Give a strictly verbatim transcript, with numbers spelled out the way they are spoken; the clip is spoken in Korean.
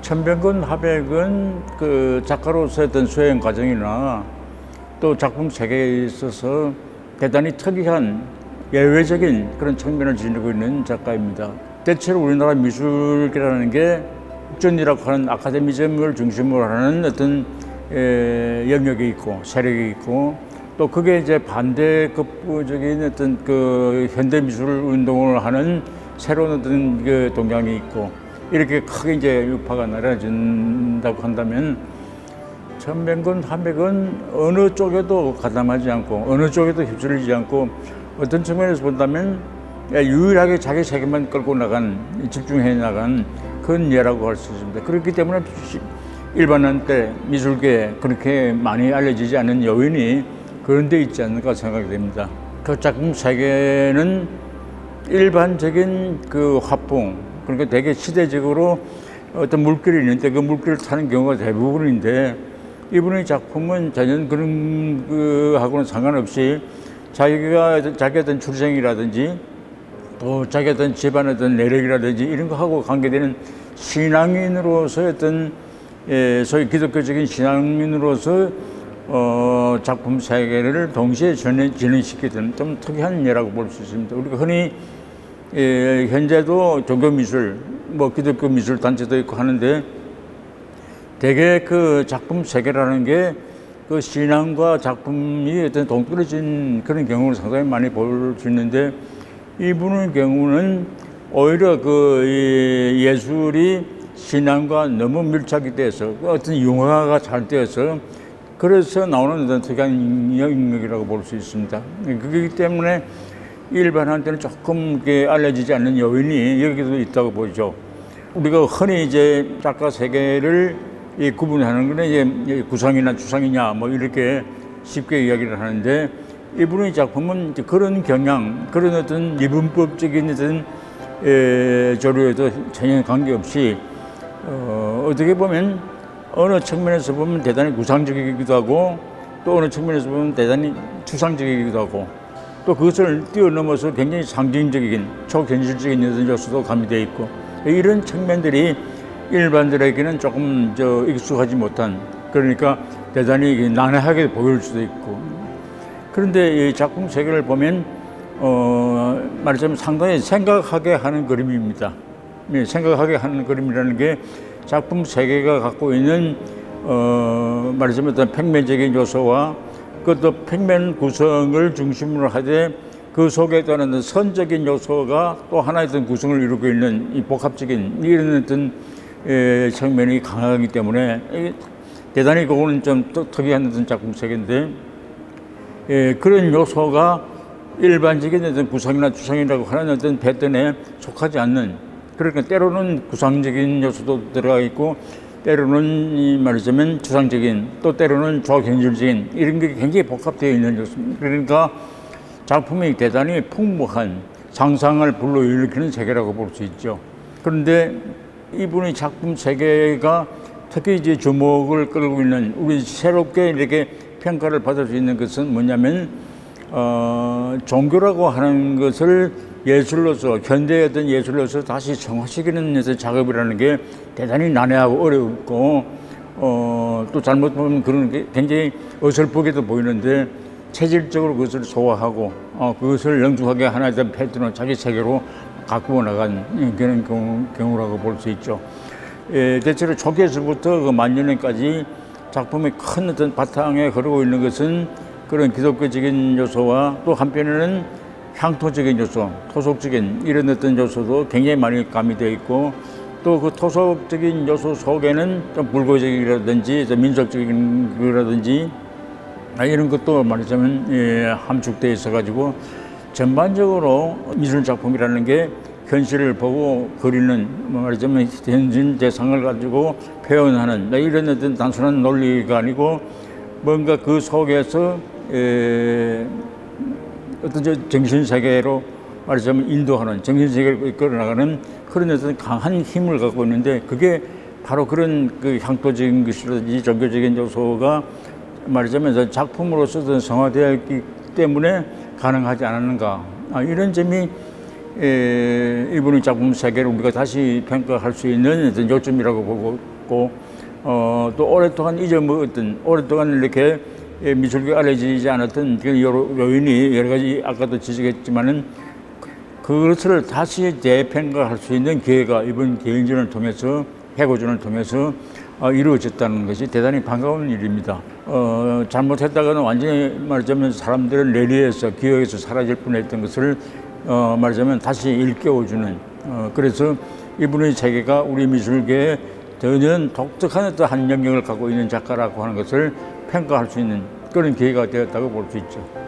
천병근 화백은 그 작가로서의 어떤 수행 과정이나 또 작품 세계에 있어서 대단히 특이한 예외적인 그런 측면을 지니고 있는 작가입니다. 대체로 우리나라 미술이라는 게 국전이라고 하는 아카데미즘을 중심으로 하는 어떤 에, 영역이 있고 세력이 있고 또 그게 이제 반대급부적인 어떤 그 현대 미술 운동을 하는 새로운 어떤 그 동향이 있고 이렇게 크게 이제 유파가 나눠진다고 한다면 천병근 화백은 어느 쪽에도 가담하지 않고 어느 쪽에도 휩쓸리지 않고 어떤 측면에서 본다면 유일하게 자기 세계만 끌고 나간 집중해 나간 그런 예라고 할 수 있습니다. 그렇기 때문에 일반한테 미술계에 그렇게 많이 알려지지 않은 요인이 그런 데 있지 않을까 생각이 됩니다. 그 작품 세계는 일반적인 그 화풍, 그러니까 되게 시대적으로 어떤 물길이 있는데 그 물길을 타는 경우가 대부분인데 이분의 작품은 전혀 그런 그 하고는 상관없이 자기가 자기 어떤 출생이라든지 또 자기 어떤 집안의 어떤 내력이라든지 이런 거 하고 관계되는 신앙인으로서 어떤 예, 소위 기독교적인 신앙인으로서 어, 작품 세계를 동시에 전해, 진행시키는 좀 특이한 예라고 볼 수 있습니다. 우리가 흔히 예, 현재도 종교미술, 뭐 기독교 미술 단체도 있고 하는데 대개 그 작품 세계라는 게 그 신앙과 작품이 어떤 동떨어진 그런 경우를 상당히 많이 볼 수 있는데 이분의 경우는 오히려 그 예술이 신앙과 너무 밀착이 돼서 어떤 융화가 잘 되어서 그래서 나오는 어떤 특이한 영역이라고 볼 수 있습니다. 그렇기 때문에 일반한테는 조금 알려지지 않는 요인이 여기도 있다고 보죠. 우리가 흔히 이제 작가 세계를 이 구분하는 거는 이제 구상이나 추상이냐 뭐 이렇게 쉽게 이야기를 하는데 이분의 작품은 그런 경향, 그런 어떤 이분법적인 어떤 에, 조류에도 전혀 관계없이 어, 어떻게 보면 어느 측면에서 보면 대단히 구상적이기도 하고 또 어느 측면에서 보면 대단히 추상적이기도 하고 또 그것을 뛰어넘어서 굉장히 상징적인 초현실적인 요소도 가미되어 있고 이런 측면들이 일반들에게는 조금 저 익숙하지 못한 그러니까 대단히 난해하게 보일 수도 있고 그런데 이 작품 세계를 보면 어, 말하자면 상당히 생각하게 하는 그림입니다. 생각하게 하는 그림이라는 게 작품 세계가 갖고 있는 어, 말하자면 어떤 평면적인 요소와 그것도 평면 구성을 중심으로 하되 그 속에 따른 선적인 요소가 또 하나의 어떤 구성을 이루고 있는 이 복합적인 이런 어떤 에, 측면이 강하기 때문에 대단히 그거는 좀 특이한 어떤 작품 세계인데 에, 그런 요소가 일반적인 어떤 구상이나 추상이라고 하는 어떤 패턴에 속하지 않는 그러니까 때로는 구상적인 요소도 들어가 있고 때로는 이 말하자면 추상적인 또 때로는 초현실적인 이런 게 굉장히 복합되어 있는 요소입니다. 그러니까 작품이 대단히 풍부한 상상을 불러일으키는 세계라고 볼 수 있죠. 그런데 이분의 작품 세계가 특히 이제 주목을 끌고 있는 우리 새롭게 이렇게 평가를 받을 수 있는 것은 뭐냐면 어, 종교라고 하는 것을 예술로서 현대의 어떤 예술로서 다시 정화시키는 작업이라는 게 대단히 난해하고 어렵고 어, 또 잘못 보면 그런 게 굉장히 어설프게도 보이는데 체질적으로 그것을 소화하고 어, 그것을 영축하게 하나의 패턴을 자기 세계로 가꾸어 나간 그런 경우, 경우라고 볼 수 있죠. 에, 대체로 초기에서부터 그 만년에까지 작품의 큰 어떤 바탕에 흐르고 있는 것은 그런 기독교적인 요소와 또 한편에는 향토적인 요소, 토속적인 이런 어떤 요소도 굉장히 많이 가미되어 있고 또 그 토속적인 요소 속에는 좀 불교적이라든지 민속적인 거라든지 이런 것도 말하자면 예, 함축되어 있어 가지고 전반적으로 미술 작품이라는 게 현실을 보고 그리는 말하자면 현실 대상을 가지고 표현하는 이런 어떤 단순한 논리가 아니고 뭔가 그 속에서 에, 어떤 정신세계로 말하자면 인도하는 정신세계를 이끌어나가는 그런 어떤 강한 힘을 갖고 있는데 그게 바로 그런 그 향토적인 것이라든지 종교적인 요소가 말하자면 작품으로서 성화되어 있기 때문에 가능하지 않았는가 아, 이런 점이 에, 이분의 작품 세계를 우리가 다시 평가할 수 있는 어떤 요점이라고 보고 있고 어, 또 오랫동안 잊어먹었던 오랫동안 이렇게 미술계가 알려지지 않았던 그 여러 요인이 여러 가지 아까도 지적했지만은 그것을 다시 재평가할 수 있는 기회가 이번 개인전을 통해서 해고전을 통해서 어, 이루어졌다는 것이 대단히 반가운 일입니다. 어, 잘못했다가는 완전히 말하자면 사람들은 랠리에서 기억에서 사라질 뻔했던 것을 어, 말하자면 다시 일깨워주는 어, 그래서 이분의 세계가 우리 미술계에 전혀 독특한 어떤 한 영역을 갖고 있는 작가라고 하는 것을 평가할 수 있는 그런 기회가 되었다고 볼 수 있죠.